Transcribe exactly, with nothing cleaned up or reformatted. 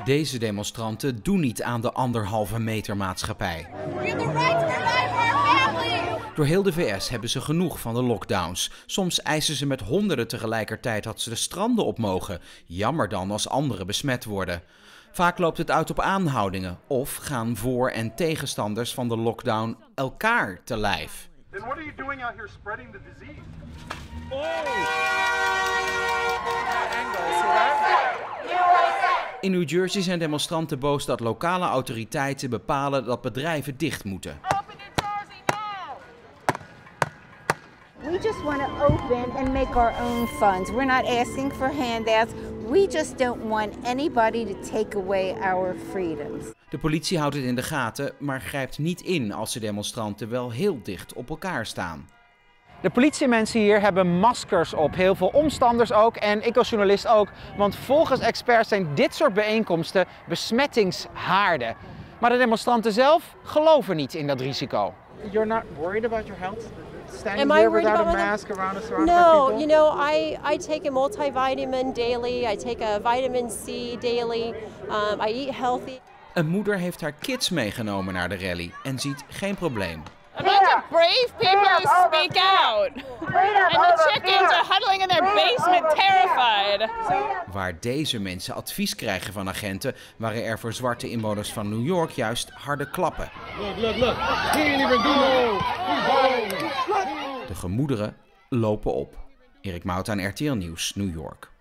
Deze demonstranten doen niet aan de anderhalve meter maatschappij. Door heel de V S hebben ze genoeg van de lockdowns. Soms eisen ze met honderden tegelijkertijd dat ze de stranden op mogen. Jammer dan als anderen besmet worden. Vaak loopt het uit op aanhoudingen of gaan voor- en tegenstanders van de lockdown elkaar te lijf. Then what are you doing out here spreading the disease? In New Jersey zijn demonstranten boos dat lokale autoriteiten bepalen dat bedrijven dicht moeten. We just want to open and make our own funds. We're not asking for handouts. We just don't want anybody to take away our freedoms. De politie houdt het in de gaten, maar grijpt niet in als de demonstranten wel heel dicht op elkaar staan. De politiemensen hier hebben maskers op, heel veel omstanders ook en ik als journalist ook. Want volgens experts zijn dit soort bijeenkomsten besmettingshaarden. Maar de demonstranten zelf geloven niet in dat risico. You're not worried about your health? Standing Am I here worried without about a my mask around us around No, people? you know, I, I take a multivitamin daily. I take a vitamin C daily. Um, I eat healthy. Een moeder heeft haar kids meegenomen naar de rally en ziet geen probleem. A bunch of brave people who speak out. And the chickens are huddling in their basement, terrified. Waar deze mensen advies krijgen van agenten, waren er voor zwarte inwoners van New York juist harde klappen. Look, look, look. He ain't even do no. De gemoederen lopen op. Erik Mout aan R T L Nieuws, New York.